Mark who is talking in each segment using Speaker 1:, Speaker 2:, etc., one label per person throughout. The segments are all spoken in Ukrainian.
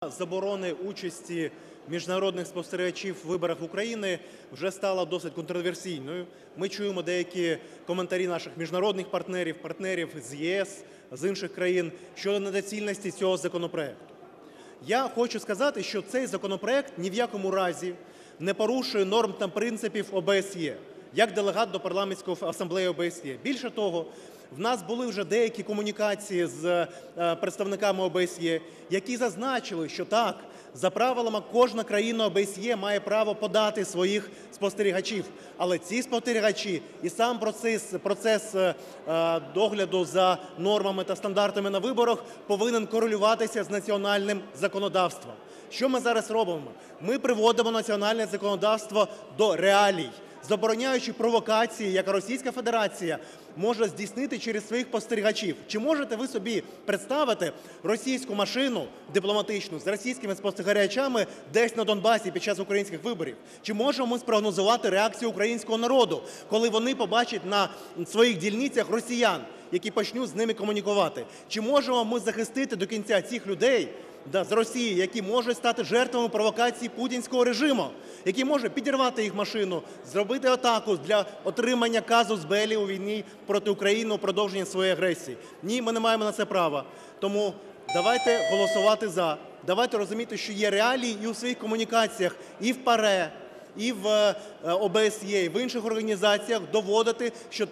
Speaker 1: Заборони участі міжнародних спостерігачів в виборах України вже стала досить контроверсійною. Ми чуємо деякі коментарі наших міжнародних партнерів, партнерів з ЄС, з інших країн щодо недоцільності цього законопроекту. Я хочу сказати, що цей законопроект ні в якому разі не порушує норм та принципів ОБСЄ, як делегат до Парламентської асамблеї ОБСЄ. Більше того, в нас були вже деякі комунікації з представниками ОБСЄ, які зазначили, що так, за правилами кожна країна ОБСЄ має право подати своїх спостерігачів, але ці спостерігачі і сам процес догляду за нормами та стандартами на виборах повинен корелюватися з національним законодавством. Що ми зараз робимо? Ми приводимо національне законодавство до реалій, забороняючи провокації, як Російська Федерація може здійснити через своїх спостерігачів. Чи можете ви собі представити російську машину дипломатичну з російськими спостерігачами десь на Донбасі під час українських виборів? Чи можемо ми спрогнозувати реакцію українського народу, коли вони побачать на своїх дільницях росіян, які почнуть з ними комунікувати? Чи можемо ми захистити до кінця цих людей з Росії, які можуть стати жертвами провокацій путінського режиму, який може підірвати їх машину, зробити атаку для отримання казус беллі у війні проти України у продовження своєї агресії? Ні, ми не маємо на це права. Тому давайте голосувати «за». Давайте розуміти, що є реалії і у своїх комунікаціях, і в ПАРЄ, і в ОБСЄ, і в інших організаціях доводити, що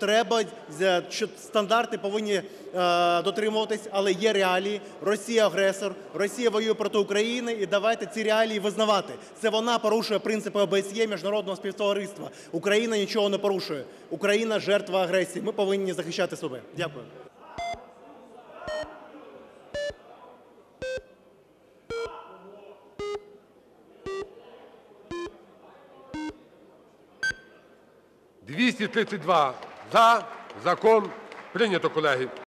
Speaker 1: що стандарти повинні дотримуватись, але є реалії. Росія – агресор, Росія воює проти України, і давайте ці реалії визнавати. Це вона порушує принципи ОБСЄ, міжнародного співтовариства. Україна нічого не порушує. Україна – жертва агресії. Ми повинні захищати себе. Дякую.
Speaker 2: За. Закон прийнято, колеги.